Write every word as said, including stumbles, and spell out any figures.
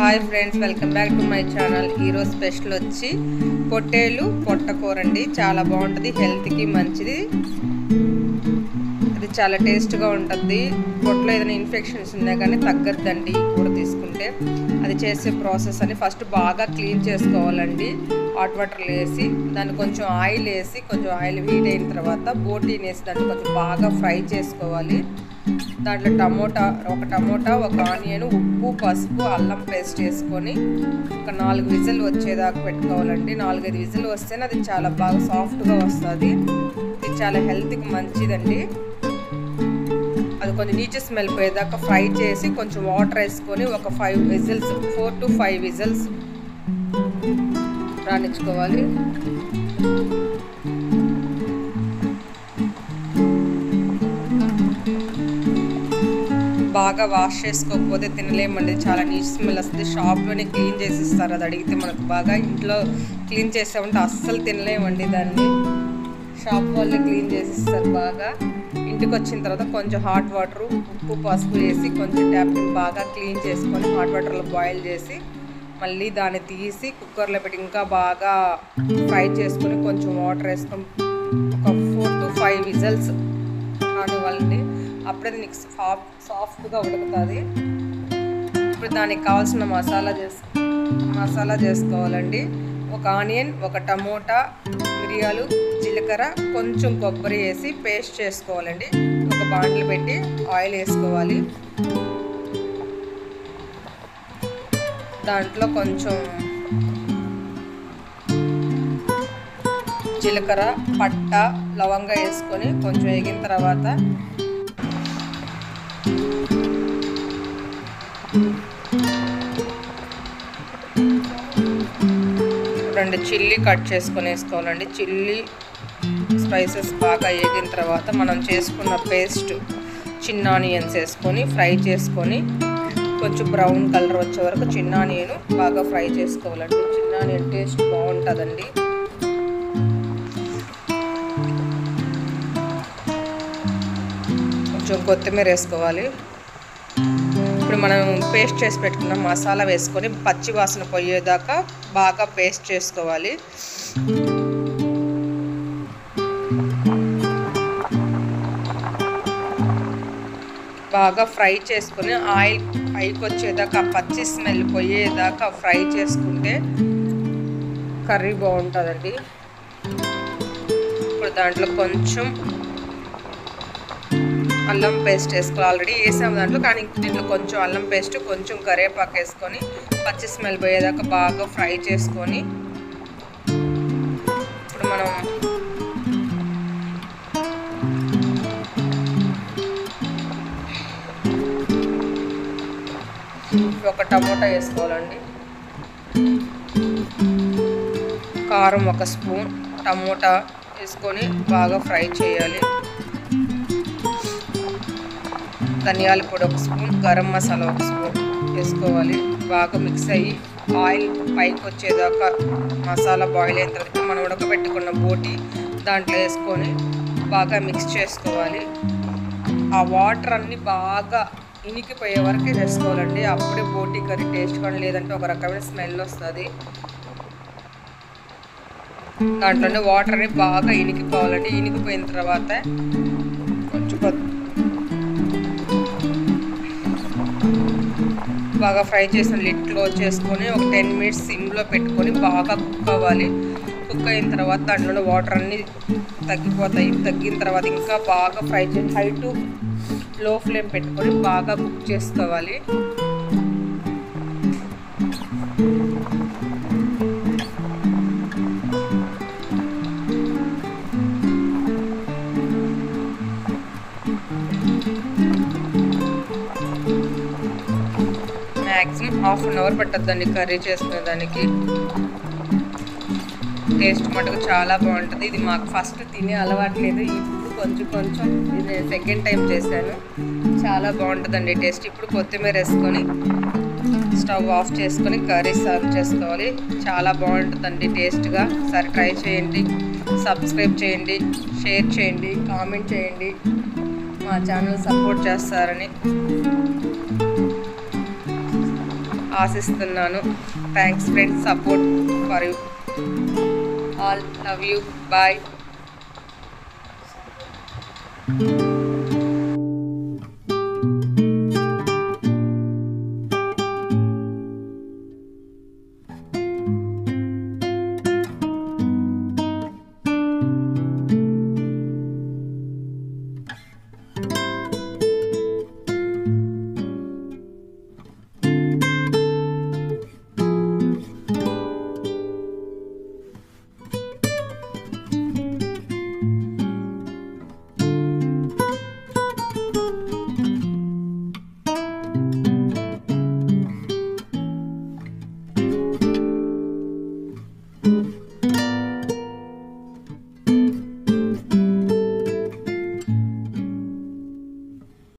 Hi friends, welcome back to my channel. ఈరోజు special వచ్చి పొట్టేలు పొట్టకూర అండి. చాలా బాగుంటుంది, హెల్త్కి మంచిది. ఇది చాలా టేస్ట్గా ఉంటుంది. పొట్టలో ఏదైనా ఇన్ఫెక్షన్స్ ఉన్నా కానీ తగ్గద్దండి ఈ కూర తీసుకుంటే. అది చేసే ప్రాసెస్ అని ఫస్ట్ బాగా క్లీన్ చేసుకోవాలండి. హాట్ వాటర్లో వేసి దాన్ని కొంచెం ఆయిల్ వేసి కొంచెం ఆయిల్ హీట్ అయిన తర్వాత బోటీని వేసి దాన్ని కొంచెం బాగా ఫ్రై చేసుకోవాలి. దాంట్లో టమోటా ఒక టమోటా ఒక ఆనియన్, ఉప్పు, పసుపు, అల్లం పేస్ట్ వేసుకొని ఒక నాలుగు విజిల్ వచ్చేదాకా పెట్టుకోవాలండి. నాలుగైదు విజిల్ వస్తేనే అది చాలా బాగా సాఫ్ట్గా వస్తుంది. ఇది చాలా హెల్త్కి మంచిదండి. అది కొంచెం నీచు స్మెల్ పోయేదాకా ఫ్రై చేసి కొంచెం వాటర్ వేసుకొని ఒక five whistles four to five whistles రానిచ్చుకోవాలి. బాగా వాష్ చేసుకోకపోతే తినలేమండి, చాలా నీచు స్మెల్ వస్తుంది. షాప్లోనే క్లీన్ చేసి ఇస్తారు, అది అడిగితే మనకు బాగా. ఇంట్లో క్లీన్ చేసామంటే అస్సలు తినలేమండి దాన్ని. షాప్ వాళ్ళే క్లీన్ చేసి ఇస్తారు బాగా. ఇంటికి వచ్చిన తర్వాత కొంచెం హాట్ వాటర్, ఉప్పు, పసుపు వేసి కొంచెం ట్యాప్ని బాగా క్లీన్ చేసుకొని హాట్ వాటర్లో బాయిల్ చేసి మళ్ళీ దాన్ని తీసి కుక్కర్లో పెట్టి ఇంకా బాగా ఫ్రై చేసుకొని కొంచెం వాటర్ వేసుకొని ఒక ఫోర్ టు ఫైవ్ విజిల్స్ రానివ్వాలండి. అప్పుడే నీకు సాఫ్ట్ సాఫ్ట్గా ఉడుకుతుంది. ఇప్పుడు దానికి కావాల్సిన మసాలా చేసు మసాలా చేసుకోవాలండి. ఒక ఆనియన్, ఒక టమోటా, మిరియాలు, జీలకర్ర, కొంచెం కొబ్బరి వేసి పేస్ట్ చేసుకోవాలండి. ఒక బాండ్లు పెట్టి ఆయిల్ వేసుకోవాలి. దాంట్లో కొంచెం జీలకర్ర, పట్ట, లవంగా వేసుకొని కొంచెం వేగిన తర్వాత రెండు చిల్లీ కట్ చేసుకొని వేసుకోవాలండి. చిల్లీ స్పైసెస్ బాగా వేగిన తర్వాత మనం చేసుకున్న పేస్ట్ చిన్న ఆనియన్స్ వేసుకొని ఫ్రై చేసుకొని కొంచెం బ్రౌన్ కలర్ వచ్చే వరకు చిన్న ఆనియన్ బాగా ఫ్రై చేసుకోవాలండి. చిన్న ఆనియన్ టేస్ట్ బాగుంటుందండి. కొంచెం కొత్తిమీర వేసుకోవాలి. ఇప్పుడు మనం పేస్ట్ చేసి పెట్టుకున్న మసాలా వేసుకొని పచ్చి వాసన పోయేదాకా బాగా పేస్ట్ చేసుకోవాలి. బాగా ఫ్రై చేసుకొని ఆయిల్ పైకి వచ్చేదాకా పచ్చి స్మెల్ పోయేదాకా ఫ్రై చేసుకుంటే కర్రీ బాగుంటుందండి. ఇప్పుడు దాంట్లో కొంచెం అల్లం పేస్ట్ వేసుకోవాలి. ఆల్రెడీ వేసాము దాంట్లో, కానీ దీంట్లో కొంచెం అల్లం పేస్ట్, కొంచెం కరివేపాకు వేసుకొని పచ్చి స్మెల్ పోయేదాకా బాగా ఫ్రై చేసుకొని ఇప్పుడు మనం ఒక టమోటా వేసుకోవాలండి. కారం ఒక స్పూన్, టమోటా వేసుకొని బాగా ఫ్రై చేయాలి. ధనియాల పొడి ఒక స్పూన్, గరం మసాలా ఒక స్పూన్ వేసుకోవాలి. బాగా మిక్స్ అయ్యి ఆయిల్ పైకి వచ్చేదాకా మసాలా బాయిల్ అయిన తర్వాత మనం ఉడకబెట్టుకున్న బోటి దాంట్లో వేసుకొని బాగా మిక్స్ చేసుకోవాలి. ఆ వాటర్ అన్నీ బాగా ఇనికిపోయే వరకే చేసుకోవాలండి. అప్పుడే బోటి కర్రీ టేస్ట్ కానీ, లేదంటే ఒక రకమైన స్మెల్ వస్తుంది. దాంట్లోనే వాటర్ అన్ని బాగా ఇనికిపోవాలండి. ఇనికిపోయిన తర్వాత కొంచెం బాగా ఫ్రై చేసిన లిడ్ క్లోజ్ చేసుకొని ఒక టెన్ మినిట్స్ సిమ్లో పెట్టుకొని బాగా కుక్ అవ్వాలి. కుక్ అయిన తర్వాత దాంట్లో వాటర్ అన్నీ తగ్గిపోతాయి. తగ్గిన తర్వాత ఇంకా బాగా ఫ్రై చేసి హై టు లో ఫ్లేమ్ పెట్టుకొని బాగా కుక్ చేసుకోవాలి. మ్యాక్సిమం హాఫ్ అన్ అవర్ పట్టద్దండి కర్రీ చేసుకునే దానికి. టేస్ట్ మటుకు చాలా బాగుంటుంది. ఇది మాకు ఫస్ట్ తినే అలవాట్లేదు, ఇప్పుడు కొంచెం కొంచెం ఇది సెకండ్ టైం చేశాను. చాలా బాగుంటుందండి టేస్ట్. ఇప్పుడు కొత్తిమీర వేసుకొని స్టవ్ ఆఫ్ చేసుకొని కర్రీ సర్వ్ చేసుకోవాలి. చాలా బాగుంటుందండి టేస్ట్గా. సరే ట్రై చేయండి, సబ్స్క్రైబ్ చేయండి, షేర్ చేయండి, కామెంట్ చేయండి. మా ఛానల్ సపోర్ట్ చేస్తారని ఆశిస్తున్నాను. Thanks friends, support for you all, love you, bye.